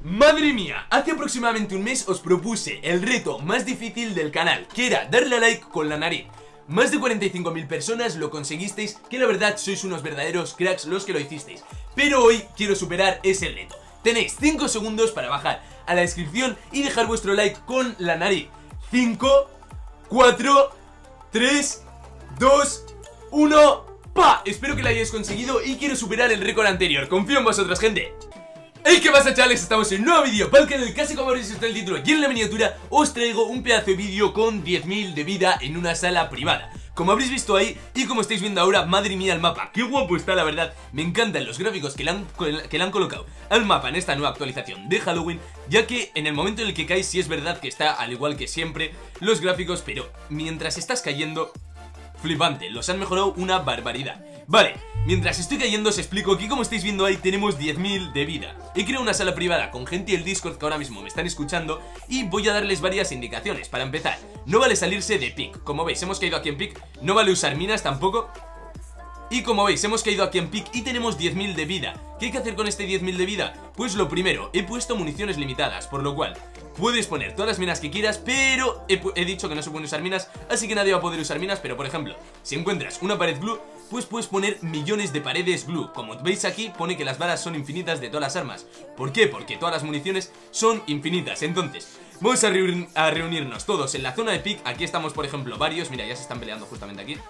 Madre mía, hace aproximadamente un mes os propuse el reto más difícil del canal, que era darle a like con la nariz. Más de 45.000 personas lo conseguisteis, que la verdad sois unos verdaderos cracks los que lo hicisteis. Pero hoy quiero superar ese reto. Tenéis 5 segundos para bajar a la descripción y dejar vuestro like con la nariz. 5, 4, 3, 2, 1... ¡Pa! Espero que lo hayáis conseguido y quiero superar el récord anterior. Confío en vosotros, gente. Hey, ¿qué pasa, chavales? Estamos en un nuevo vídeo para el canal. Casi como habréis visto en el título y en la miniatura, os traigo un pedazo de vídeo con 10.000 de vida en una sala privada. Como habréis visto ahí y como estáis viendo ahora, madre mía el mapa, qué guapo está, la verdad. Me encantan los gráficos que le han colocado al mapa en esta nueva actualización de Halloween, ya que en el momento en el que caes sí es verdad que está al igual que siempre los gráficos, pero mientras estás cayendo, flipante, los han mejorado una barbaridad. Vale, mientras estoy cayendo os explico que como estáis viendo ahí tenemos 10.000 de vida. He creado una sala privada con gente del Discord que ahora mismo me están escuchando y voy a darles varias indicaciones. Para empezar, no vale salirse de pick. Como veis, hemos caído aquí en pick, no vale usar minas tampoco. Y como veis, hemos caído aquí en pick y tenemos 10.000 de vida. ¿Qué hay que hacer con este 10.000 de vida? Pues lo primero, he puesto municiones limitadas, por lo cual puedes poner todas las minas que quieras, pero he dicho que no se pueden usar minas, así que nadie va a poder usar minas. Pero por ejemplo, si encuentras una pared glue, pues puedes poner millones de paredes glue. Como veis aquí, pone que las balas son infinitas de todas las armas. ¿Por qué? Porque todas las municiones son infinitas. Entonces, vamos a reunirnos todos en la zona de pick. Aquí estamos, por ejemplo, varios. Mira, ya se están peleando justamente aquí.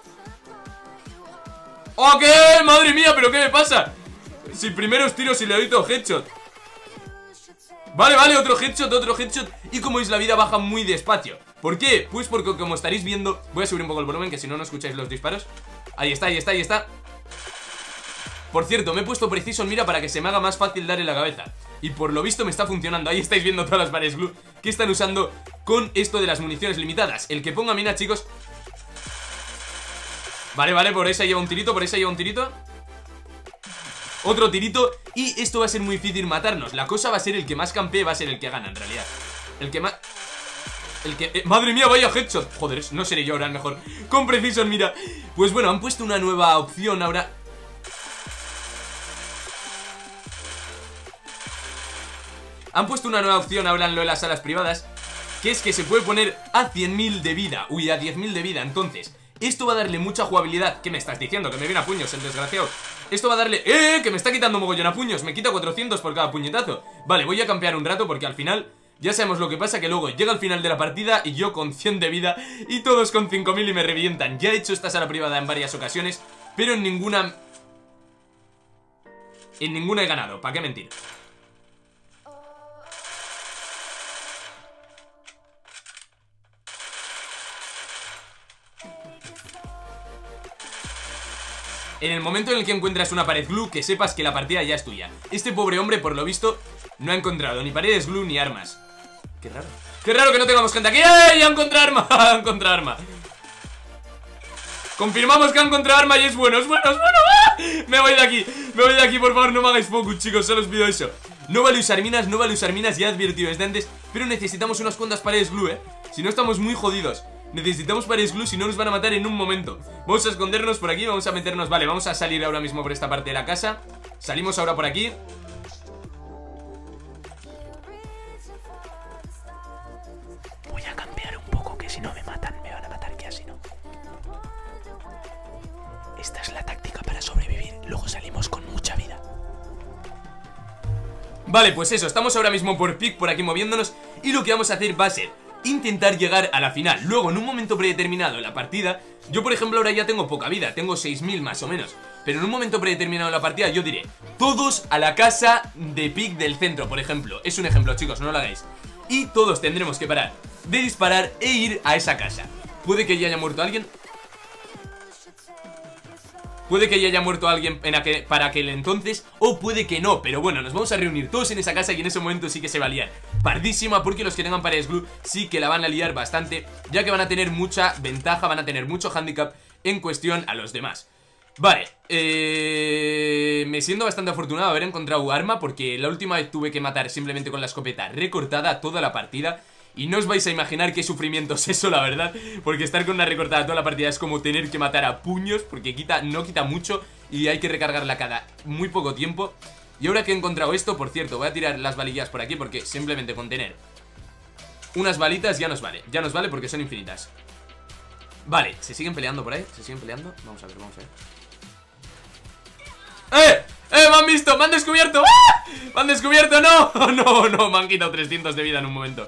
¡Oh, qué! ¡Madre mía! ¿Pero qué me pasa? Si primero os tiro, si le doy todo headshot. Vale, vale, otro headshot. Y como veis, la vida baja muy despacio. ¿Por qué? Pues porque como estaréis viendo, voy a subir un poco el volumen, que si no, no escucháis los disparos. Ahí está, ahí está, ahí está. Por cierto, me he puesto preciso en mira para que se me haga más fácil darle la cabeza. Y por lo visto me está funcionando. Ahí estáis viendo todas las paredes glue que están usando con esto de las municiones limitadas. El que ponga mina, chicos. Vale, vale, por esa lleva un tirito, por esa lleva un tirito. Otro tirito. Y esto va a ser muy difícil matarnos. La cosa va a ser el que más campee, va a ser el que gana en realidad. El que más... madre mía, vaya headshot. Joder, no seré yo ahora el mejor con precision, mira. Pues bueno, han puesto una nueva opción ahora. Han puesto una nueva opción ahora en lo de las salas privadas, que es que se puede poner a 100.000 de vida. Uy, a 10.000 de vida. Entonces, esto va a darle mucha jugabilidad. ¿Qué me estás diciendo? Que me viene a puños el desgraciado. Esto va a darle... que me está quitando mogollón a puños. Me quita 400 por cada puñetazo. Vale, voy a campear un rato porque al final... ya sabemos lo que pasa, que luego llega el final de la partida y yo con 100 de vida y todos con 5.000 y me revientan. Ya he hecho esta sala privada en varias ocasiones, pero en ninguna he ganado, ¿para qué mentir? En el momento en el que encuentras una pared glue, que sepas que la partida ya es tuya. Este pobre hombre, por lo visto, no ha encontrado ni paredes glue ni armas. Qué raro. Qué raro que no tengamos gente aquí. ¡Ey! ¡Ha encontrado arma! ¡Ha encontrado arma! Confirmamos que ha encontrado arma y es bueno, es bueno, es bueno. ¡Ah! Me voy de aquí, por favor, no me hagáis focus, chicos, solo os pido eso. No vale usar minas, no vale usar minas, ya he advertido desde antes. Pero necesitamos unas cuantas paredes glue, si no estamos muy jodidos. Necesitamos paredes glue, si no nos van a matar en un momento. Vamos a escondernos por aquí, vamos a meternos. Vale, vamos a salir ahora mismo por esta parte de la casa. Salimos ahora por aquí. Voy a cambiar un poco, que si no me matan, me van a matar, que así no. Esta es la táctica para sobrevivir. Luego salimos con mucha vida. Vale, pues eso, estamos ahora mismo por pick, por aquí moviéndonos. Y lo que vamos a hacer va a ser intentar llegar a la final. Luego, en un momento predeterminado en la partida, yo por ejemplo ahora ya tengo poca vida, tengo 6.000 más o menos. Pero en un momento predeterminado en la partida yo diré: todos a la casa de pick del centro, por ejemplo. Es un ejemplo, chicos, no lo hagáis. Y todos tendremos que parar de disparar e ir a esa casa. Puede que ya haya muerto alguien. Puede que ya haya muerto alguien para aquel entonces, o puede que no, pero bueno, nos vamos a reunir todos en esa casa y en ese momento sí que se va a liar pardísima, porque los que tengan paredes glue sí que la van a liar bastante, ya que van a tener mucha ventaja, van a tener mucho handicap en cuestión a los demás. Vale, me siento bastante afortunado de haber encontrado arma, porque la última vez tuve que matar simplemente con la escopeta recortada toda la partida. Y no os vais a imaginar qué sufrimiento es eso, la verdad, porque estar con una recortada toda la partida es como tener que matar a puños, porque no quita mucho y hay que recargarla cada muy poco tiempo. Y ahora que he encontrado esto, por cierto, voy a tirar las valillas por aquí porque simplemente con tener unas balitas ya nos vale. Ya nos vale porque son infinitas. Vale, ¿se siguen peleando por ahí? ¿Se siguen peleando? Vamos a ver, vamos a ver. ¡Me han visto! ¡Me han descubierto! ¡Ah! ¡Me han descubierto! ¡No! ¡No, no! Me han quitado 300 de vida en un momento.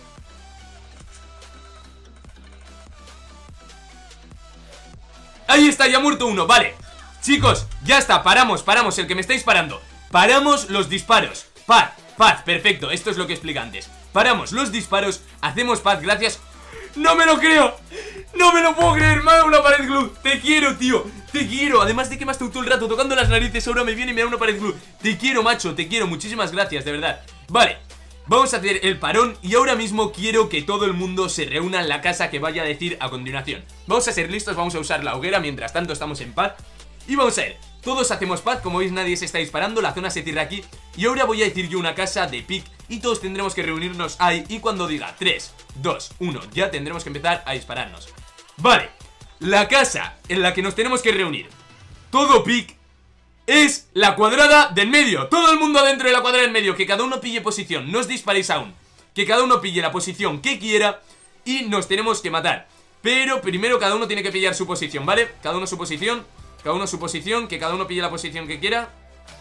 Ahí está, ya ha muerto uno, vale. Chicos, ya está, paramos, el que me estáis parando. Paramos los disparos. Paz, paz, perfecto, esto es lo que explica antes. Paramos los disparos, hacemos paz, gracias. ¡No me lo creo! ¡No me lo puedo creer! ¡Me ha dado una pared glue! ¡Te quiero, tío! ¡Te quiero! Además de que me has estado todo el rato tocando las narices, ahora me viene y me da una pared glue. ¡Te quiero, macho! ¡Te quiero! Muchísimas gracias, de verdad. Vale, vamos a hacer el parón y ahora mismo quiero que todo el mundo se reúna en la casa que vaya a decir a continuación. Vamos a ser listos, vamos a usar la hoguera, mientras tanto estamos en paz. Y vamos a ver, todos hacemos paz, como veis nadie se está disparando, la zona se cierra aquí. Y ahora voy a decir yo una casa de pick y todos tendremos que reunirnos ahí. Y cuando diga 3, 2, 1, ya tendremos que empezar a dispararnos. Vale, la casa en la que nos tenemos que reunir, todo pick, es la cuadrada del medio. Todo el mundo dentro de la cuadrada del medio, que cada uno pille posición, no os disparéis aún. Que cada uno pille la posición que quiera y nos tenemos que matar. Pero primero cada uno tiene que pillar su posición, ¿vale? Cada uno su posición. Cada uno su posición, que cada uno pille la posición que quiera.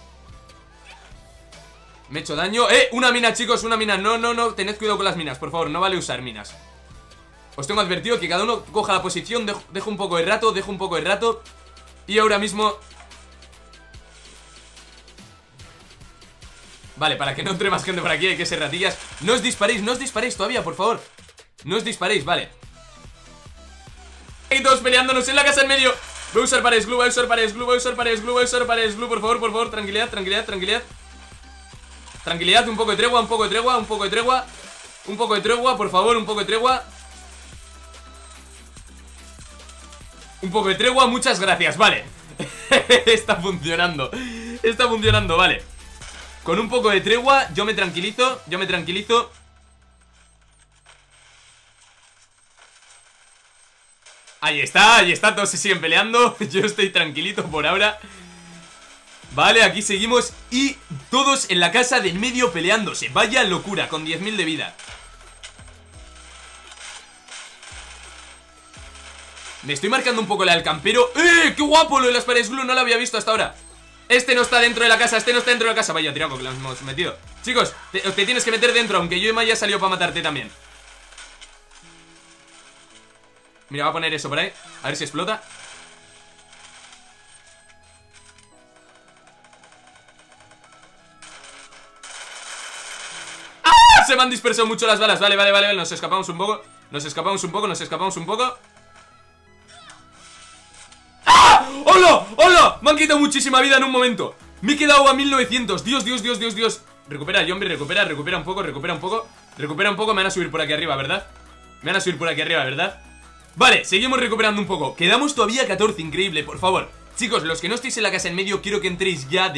Me he hecho daño. Una mina, chicos, una mina. No, no, no, tened cuidado con las minas, por favor, no vale usar minas. Os tengo advertido que cada uno coja la posición. Dejo un poco de rato, dejo un poco de rato. Y ahora mismo... Vale, para que no entre más gente por aquí hay que ser ratillas. No os disparéis todavía, por favor. No os disparéis, vale. Hay todos peleándonos en la casa en medio. Voy a usar paredes glue, voy a usar paredes glue, voy a usar paredes glue, voy a usar paredes glue, por favor, tranquilidad, tranquilidad, tranquilidad. Tranquilidad, un poco de tregua, un poco de tregua, un poco de tregua. Un poco de tregua, por favor, un poco de tregua. Un poco de tregua, muchas gracias, vale. Está funcionando, vale. Con un poco de tregua, yo me tranquilizo, Ahí está, todos se siguen peleando. Yo estoy tranquilito por ahora. Vale, aquí seguimos. Y todos en la casa del medio peleándose. Vaya locura, con 10.000 de vida. Me estoy marcando un poco la del campero. ¡Qué guapo lo de las paredes glue! No lo había visto hasta ahora. Este no está dentro de la casa, Vaya tiraco que lo hemos metido. Chicos, te tienes que meter dentro, aunque yo me haya salido para matarte también. Mira, voy a poner eso por ahí, a ver si explota. ¡Ah! Se me han dispersado mucho las balas. Vale, nos escapamos un poco. ¡Ah! ¡Hola! Me han quitado muchísima vida en un momento. Me he quedado a 1900. Dios. Recupera, Zombie, recupera un poco. Me van a subir por aquí arriba, ¿verdad? Vale, seguimos recuperando un poco. Quedamos todavía 14, increíble, por favor. Chicos, los que no estéis en la casa en medio, quiero que entréis ya.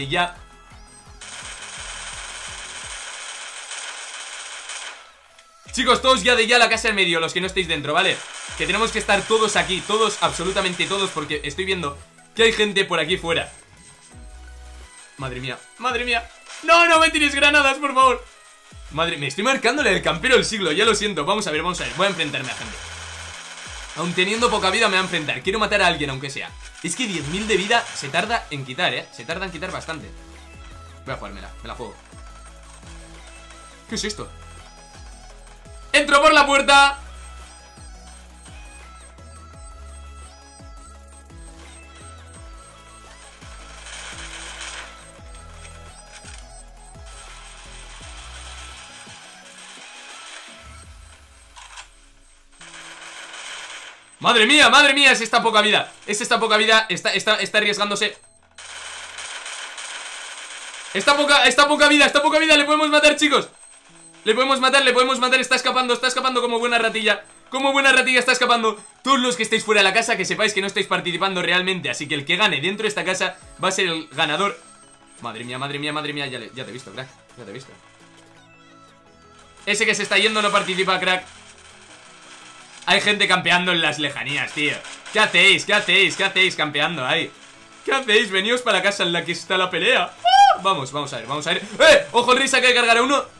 Chicos, todos ya a la casa en medio, los que no estéis dentro, ¿vale? Que tenemos que estar todos aquí, todos, absolutamente todos, porque estoy viendo que hay gente por aquí fuera. Madre mía. No me tires granadas, por favor. Me estoy marcándole el campero del siglo, ya lo siento. Vamos a ver, voy a enfrentarme a gente. Aun teniendo poca vida me voy a enfrentar. Quiero matar a alguien aunque sea. Es que 10.000 de vida se tarda en quitar, se tarda en quitar bastante. Voy a jugármela, me la juego. ¿Qué es esto? ¡Entro por la puerta! Madre mía, es esta poca vida. Está arriesgándose. Esta poca vida, le podemos matar, chicos. Le podemos matar, está escapando como buena ratilla. Está escapando. Todos los que estáis fuera de la casa, que sepáis que no estáis participando realmente. Así que el que gane dentro de esta casa va a ser el ganador. Madre mía, ya te he visto, crack. Ese que se está yendo no participa, crack. Hay gente campeando en las lejanías, tío. ¿Qué hacéis campeando ahí? ¿Qué hacéis? Veníos para la casa en la que está la pelea. ¡Ah! Vamos a ver, vamos a ver. Ojo el rey, saca de cargar a uno.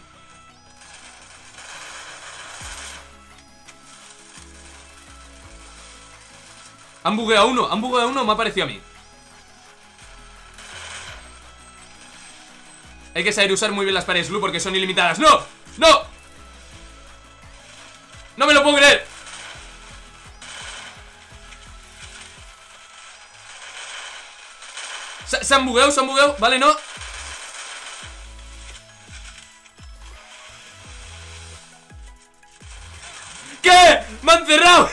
Han bugueado uno, me ha parecido a mí. Hay que saber usar muy bien las paredes blue porque son ilimitadas. ¡No! ¡No! ¡No me lo puedo creer! Se han bugueado, vale, no. ¿Qué? ¡Me han cerrado!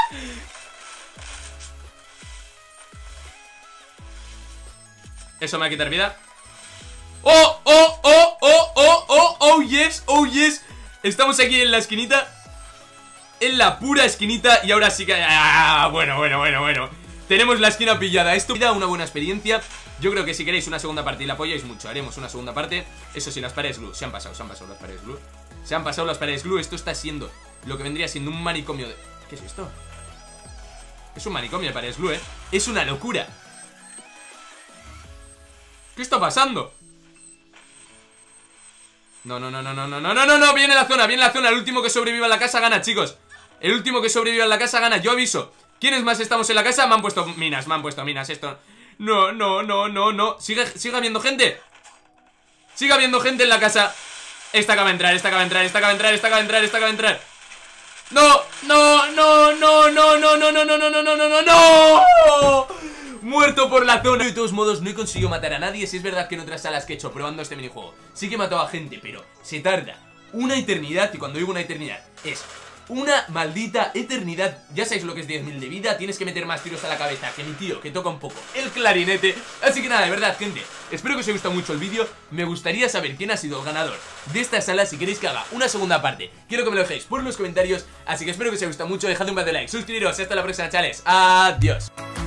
Eso me va a quitar vida. ¡Oh, oh, oh, oh, oh, oh, oh, yes, oh, yes! Estamos aquí en la esquinita. En la pura esquinita. Y ahora sí que... Bueno. Tenemos la esquina pillada. Esto da una buena experiencia. Yo creo que si queréis una segunda parte y la apoyáis mucho, haremos una segunda parte. Eso sí, las paredes glue. Se han pasado las paredes glue. Se han pasado las paredes glue. Esto está siendo lo que vendría siendo un manicomio de... ¿Qué es esto? Es un manicomio de paredes glue, Es una locura. ¿Qué está pasando? No, viene la zona, el último que sobreviva en la casa gana, chicos. El último que sobreviva en la casa gana, yo aviso. ¿Quiénes más estamos en la casa? Me han puesto minas, esto. No. Sigue habiendo gente. Sigue habiendo gente en la casa. Esta acaba de entrar. No. Muerto por la zona. De todos modos no he conseguido matar a nadie. Si es verdad que en otras salas que he hecho probando este minijuego sí que he matado a gente, pero se tarda una eternidad. Y cuando digo una eternidad es una maldita eternidad. Ya sabéis lo que es 10.000 de vida. Tienes que meter más tiros a la cabeza que mi tío, que toca un poco el clarinete. Así que nada, de verdad, gente, espero que os haya gustado mucho el vídeo. Me gustaría saber quién ha sido el ganador de esta sala. Si queréis que haga una segunda parte, quiero que me lo dejéis por los comentarios. Así que espero que os haya gustado mucho. Dejad un par de like, suscribiros. Hasta la próxima, chavales. Adiós.